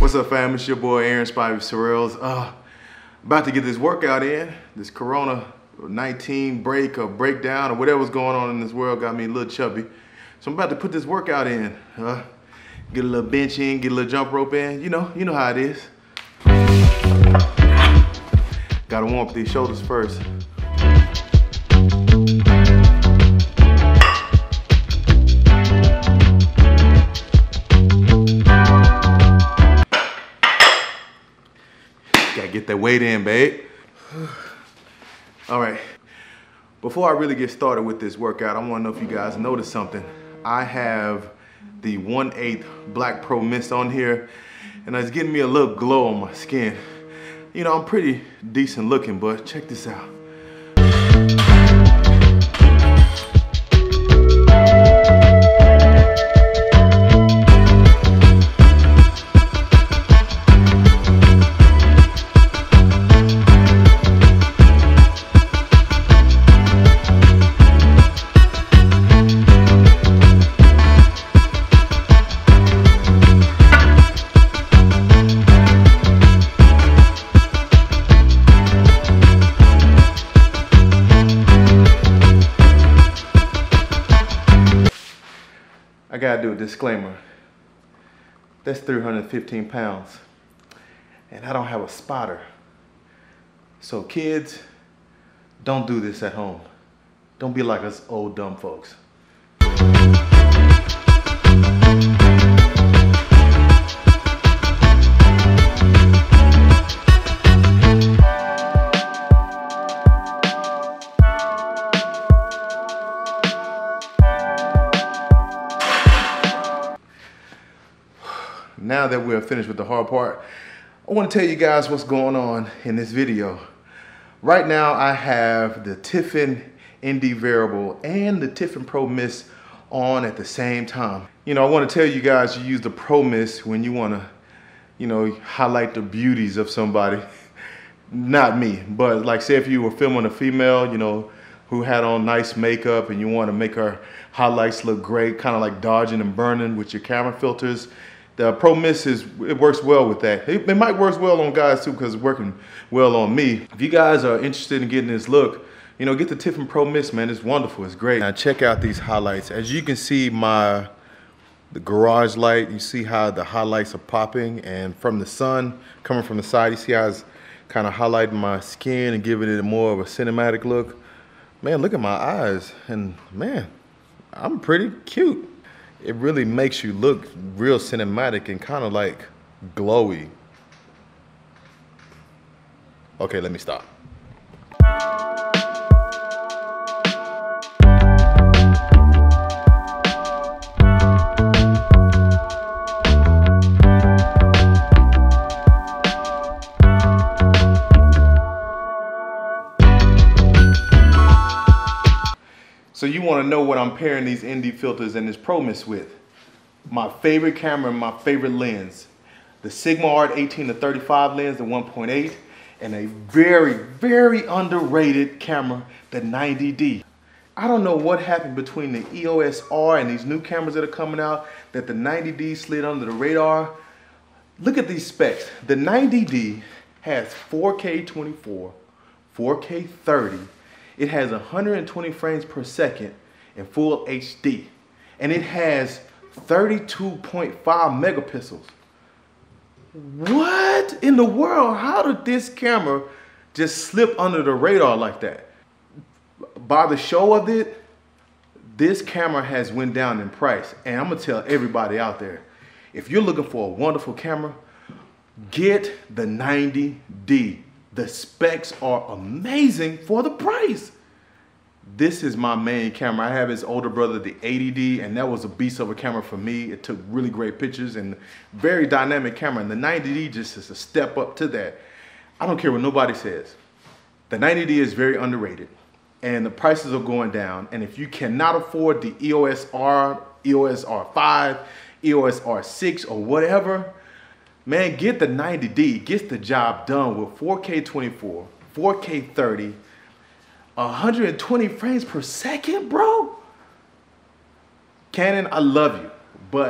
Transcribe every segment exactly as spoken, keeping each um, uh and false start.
What's up, fam? It's your boy Aaron Spivey Sorrells. Uh, about to get this workout in. This Corona nineteen break or breakdown or whatever's going on in this world got me a little chubby. So I'm about to put this workout in. Uh, get a little bench in, get a little jump rope in. You know, you know how it is. Gotta warm up these shoulders first. Gotta get that weight in, babe. All right, before I really get started with this workout, I wanna know if you guys noticed something. I have the one eighth Black Pro Mist on here, and it's getting me a little glow on my skin. You know, I'm pretty decent looking, but check this out. I gotta do a disclaimer. That's three hundred fifteen pounds, and I don't have a spotter. So kids, don't do this at home. Don't be like us old dumb folks. Now that we're finished with the hard part, I want to tell you guys what's going on in this video. Right now I have the Tiffen N D Variable and the Tiffen Pro Mist on at the same time. You know, I want to tell you guys you use the Pro Mist when you want to, you know, highlight the beauties of somebody. Not me, but like say if you were filming a female, you know, who had on nice makeup and you want to make her highlights look great, kind of like dodging and burning with your camera filters. The Pro Mist is, it works well with that. It, it might work well on guys too because it's working well on me. If you guys are interested in getting this look, you know, get the Tiffen Pro Mist, man. It's wonderful, it's great. Now check out these highlights. As you can see my, the garage light, you see how the highlights are popping, and from the sun coming from the side, you see how it's kind of highlighting my skin and giving it more of a cinematic look. Man, look at my eyes, and man, I'm pretty cute. It really makes you look real cinematic and kind of like glowy. Okay, let me stop. So you want to know what I'm pairing these N D filters and this Pro Mist with. My favorite camera and my favorite lens. The Sigma Art eighteen to thirty-five lens, the one point eight, and a very, very underrated camera, the ninety D. I don't know what happened between the E O S R and these new cameras that are coming out that the ninety D slid under the radar. Look at these specs. The ninety D has four K twenty-four, four K thirty, it has one hundred twenty frames per second in full H D, and it has thirty-two point five megapixels. What in the world? How did this camera just slip under the radar like that? By the show of it, this camera has went down in price, and I'm gonna tell everybody out there, if you're looking for a wonderful camera, get the ninety D. The specs are amazing for the price. This is my main camera. I have his older brother, the eighty D, and that was a beast of a camera for me. It took really great pictures and very dynamic camera. And the ninety D just is a step up to that. I don't care what nobody says. The ninety D is very underrated, and the prices are going down. And if you cannot afford the E O S R, E O S R five, E O S R six, or whatever, man, get the ninety D. It gets the job done with four K twenty-four, four K thirty, one hundred twenty frames per second, bro. Canon, I love you, but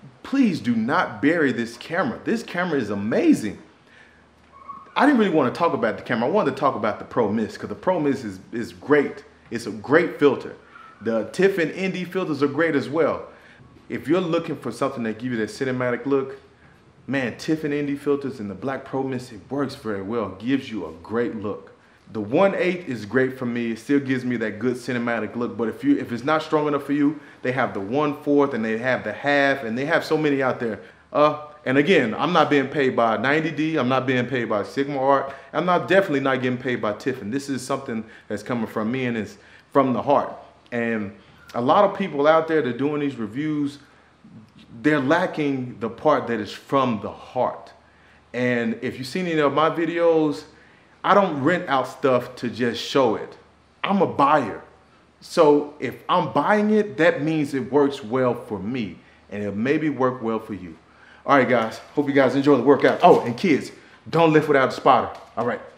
please do not bury this camera. This camera is amazing. I didn't really want to talk about the camera. I wanted to talk about the Pro Mist because the Pro Mist is, is great. It's a great filter. The Tiffen Indy filters are great as well. If you're looking for something that gives you that cinematic look, man, Tiffen Indy filters and the Black Pro Mist, it works very well. It gives you a great look. The one eighth is great for me. It still gives me that good cinematic look. But if you if it's not strong enough for you, they have the one fourth and they have the half, and they have so many out there. Uh, and again, I'm not being paid by ninety D. I'm not being paid by Sigma Art. I'm not definitely not getting paid by Tiffen. This is something that's coming from me and it's from the heart. And a lot of people out there that are doing these reviews, they're lacking the part that is from the heart. And if you've seen any of my videos, I don't rent out stuff to just show it. I'm a buyer. So if I'm buying it, that means it works well for me and it'll maybe work well for you. All right, guys, hope you guys enjoy the workout. Oh, and kids, don't lift without a spotter. All right.